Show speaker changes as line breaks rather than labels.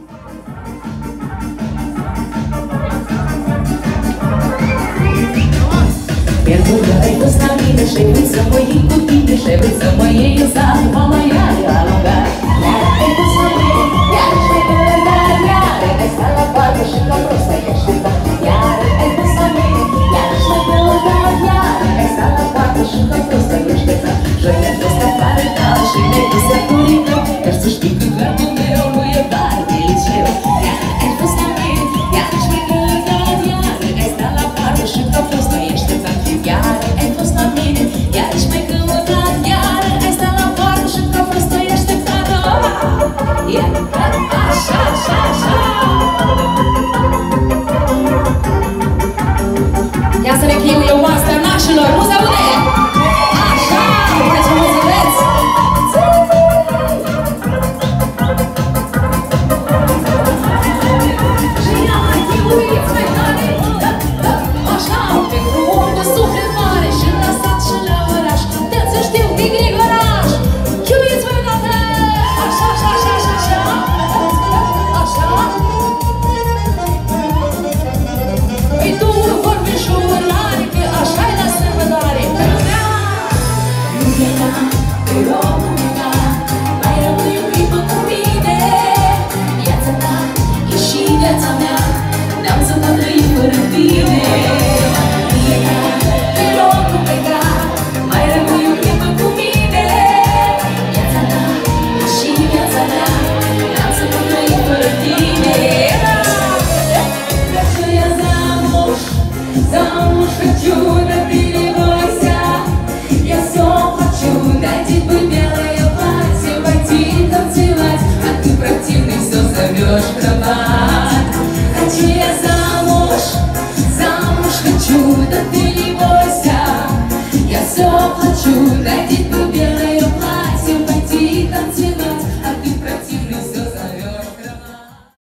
Mergulhai dos na mina, cheio de samba e cuquinha, cheio de samba e usado, vamos a alongar. É do samba, yara, chega, yara, a escala baixa, chega grossa e chega. Yara, é do samba, yara, chega, yara, a escala baixa, chega grossa e chega. Joia festa para a cala, chega e você purina, estes picos verbo meu, não ia dar, delícia. Yara, é do samba, yara, chega, yara, a escala baixa, chega grossa e chega. Yara, é dos na mina, yara, chega, yara, a escala baixa, chega grossa e chega. Yara, acha, ia să ne chiuie oastea nașilor, nu se aude! Așa, uite ce mă și ia mai chiuiți mai tare, așa, pe drum cu suflet mare și la sat și la oraș, de-ați știu că e Grigoraș, chiuiți mai tare, așa, așa, așa, așa, așa, așa. Păi tu vorbești și urlare, că așa-i la sărbătoare. Iubirea, te rog, iubirea, mai rămâi o clipă cu mine. Viața ta e și viața mea, n-am să mă trăi fără tine. Iubirea, te rog, iubirea, mai rămâi o clipă cu mine. Viața ta e și viața mea, n-am să mă trăi fără tine. Замуж хочу, да ты не бойся. Я все хочу, надеть бы белое платье, пойти танцевать, а ты противный все зовешь кровать.